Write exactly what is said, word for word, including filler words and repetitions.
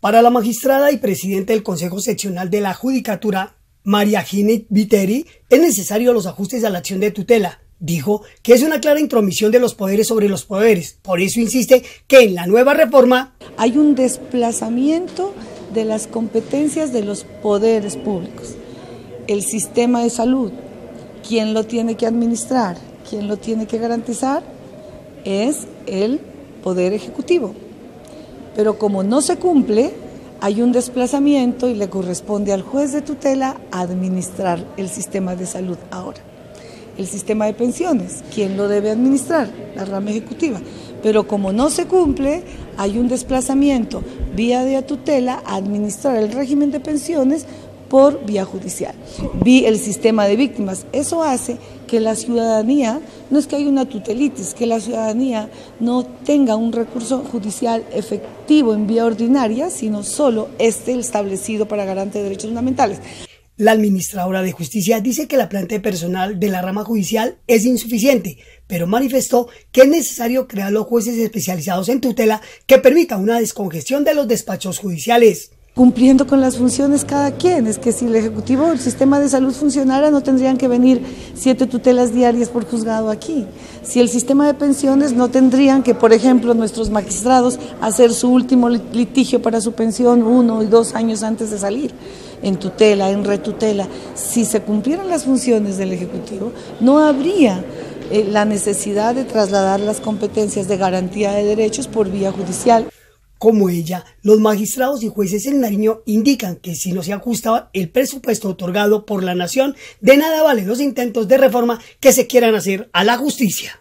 Para la magistrada y presidenta del Consejo Seccional de la Judicatura, María Ginette Viteri, es necesario los ajustes a la acción de tutela. Dijo que es una clara intromisión de los poderes sobre los poderes. Por eso insiste que en la nueva reforma hay un desplazamiento de las competencias de los poderes públicos. El sistema de salud, ¿quién lo tiene que administrar? ¿Quién lo tiene que garantizar? Es el Poder Ejecutivo. Pero como no se cumple, hay un desplazamiento y le corresponde al juez de tutela administrar el sistema de salud ahora. El sistema de pensiones, ¿quién lo debe administrar? La rama ejecutiva. Pero como no se cumple, hay un desplazamiento vía de tutela a administrar el régimen de pensiones por vía judicial. Vi el sistema de víctimas. Eso hace que la ciudadanía, no es que haya una tutelitis, que la ciudadanía no tenga un recurso judicial efectivo en vía ordinaria, sino solo este establecido para garante de derechos fundamentales. La administradora de justicia dice que la planta de personal de la rama judicial es insuficiente, pero manifestó que es necesario crear los jueces especializados en tutela que permita una descongestión de los despachos judiciales. Cumpliendo con las funciones cada quien, es que si el Ejecutivo, el sistema de salud funcionara, no tendrían que venir siete tutelas diarias por juzgado aquí. Si el sistema de pensiones, no tendrían que, por ejemplo, nuestros magistrados hacer su último litigio para su pensión uno y dos años antes de salir, en tutela, en retutela. Si se cumplieran las funciones del Ejecutivo, no habría eh, la necesidad de trasladar las competencias de garantía de derechos por vía judicial. Como ella, los magistrados y jueces en Nariño indican que si no se ajusta el presupuesto otorgado por la nación, de nada valen los intentos de reforma que se quieran hacer a la justicia.